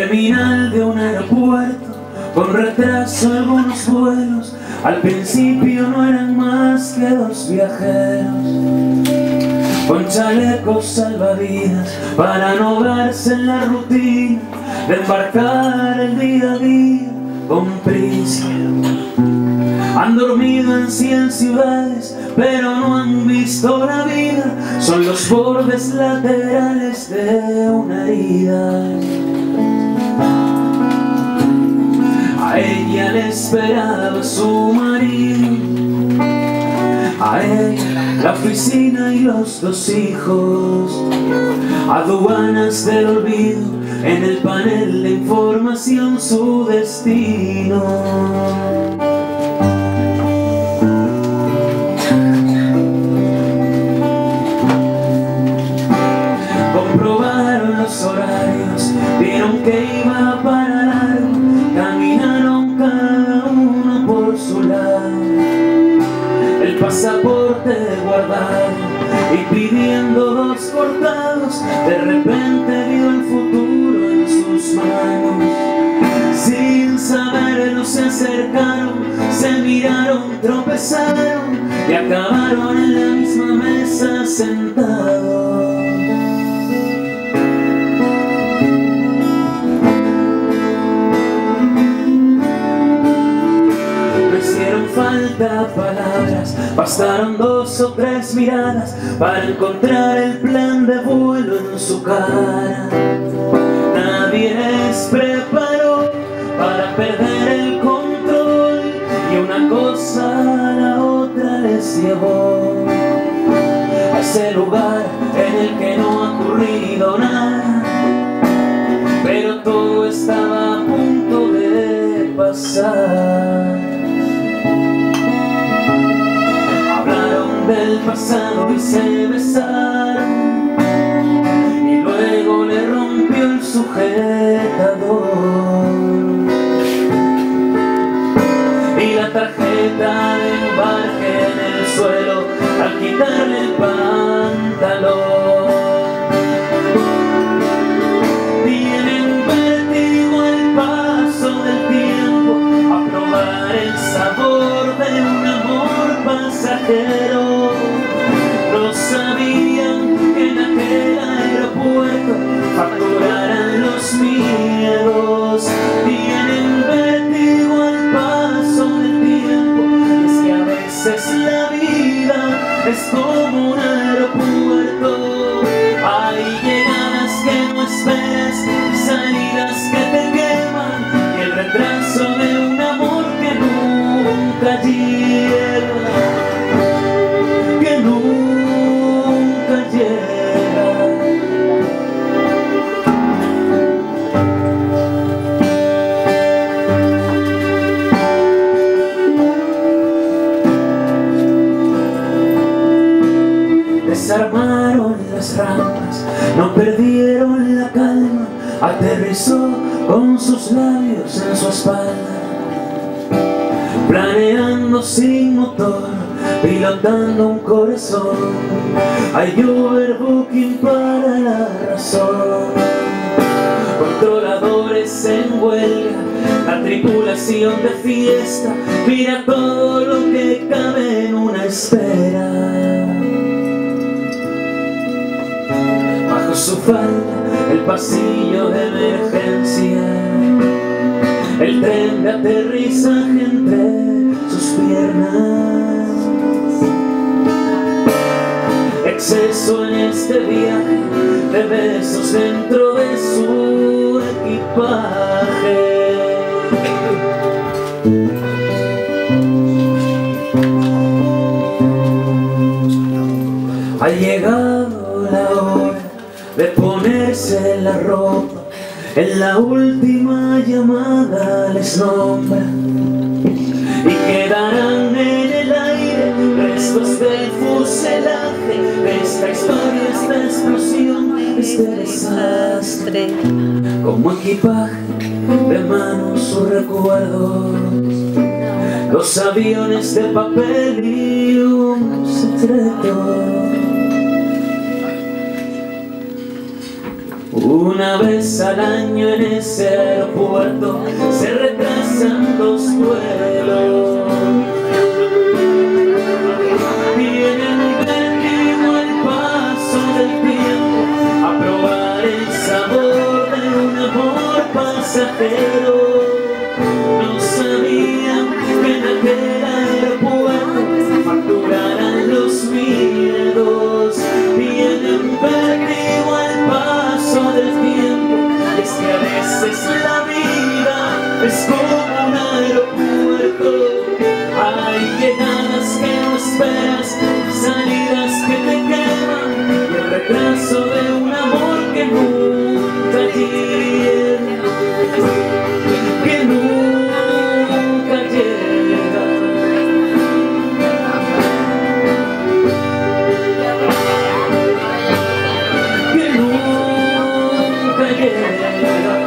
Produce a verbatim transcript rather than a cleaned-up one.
terminal de un aeropuerto, con retraso algunos vuelos. Al principio no eran más que dos viajeros, con chalecos salvavidas para no verse en la rutina de embarcar el día a día con prisa. Han dormido en cien ciudades, pero no han visto la vida. Son los bordes laterales de una herida. A ella le esperaba su marido, a ella la oficina y los dos hijos. Aduanas del olvido, en el panel de información su destino. Comprobaron los horarios, vieron que iba para largo, caminaron cada uno por su lado, el pasaporte guardado y pidiendo dos cortados. De repente vio el futuro en sus manos. Sin saberlo se acercaron, se miraron, tropezaron y acabaron en la misma mesa sentados. Falta palabras, bastaron dos o tres miradas para encontrar el plan de vuelo en su cara. Nadie les preparó para perder el control y una cosa a la otra les llevó a ese lugar en el que no ha ocurrido nada, pero todo estaba a punto de pasar. Del pasado y se besaron, y luego le rompió el sujetador y la tarjeta de embarque en el suelo al quitarle el pantalón. Tienen vértigo al paso del tiempo, a probar el sabor de un amor pasajero. No sabían que en aquel aeropuerto facturaran los miedos. Tienen vértigo al paso del tiempo, y es que a veces la vida es como un aeropuerto. Hay llegadas que no esperas, salidas que te queman, y el retraso de un amor que nunca llega. Desarmaron las rampas, no perdieron la calma, aterrizó con sus labios en su espalda, planeando sin motor, pilotando un corazón. Hay overbooking para la razón, controladores en huelga, la tripulación de fiesta mira todo lo que cabe en una espera. Bajo su falda el pasillo de emergencia, el tren de aterrizaje entre sus piernas. Exceso en este viaje de besos dentro de su equipaje. Ha llegado la hora de ponerse la ropa, en la última llamada les nombra, y quedarán en el aire restos del fuselaje de esta historia, esta explosión, este desastre. Como equipaje de mano sus recuerdos, los aviones de papel y un secreto. Una vez al año en ese aeropuerto se retrasan los vuelos. Vienen perdido el paso del tiempo a probar el sabor de un amor pasajero. No sabían que en aquel aeropuerto facturaran los miedos. Vienen perdido el paso del tiempo. Y es que a veces la vida es como un aeropuerto. Hay llegadas que no esperas, salidas que te queman, y el retraso de un amor que nunca llega, que nunca llega. Que nunca llega.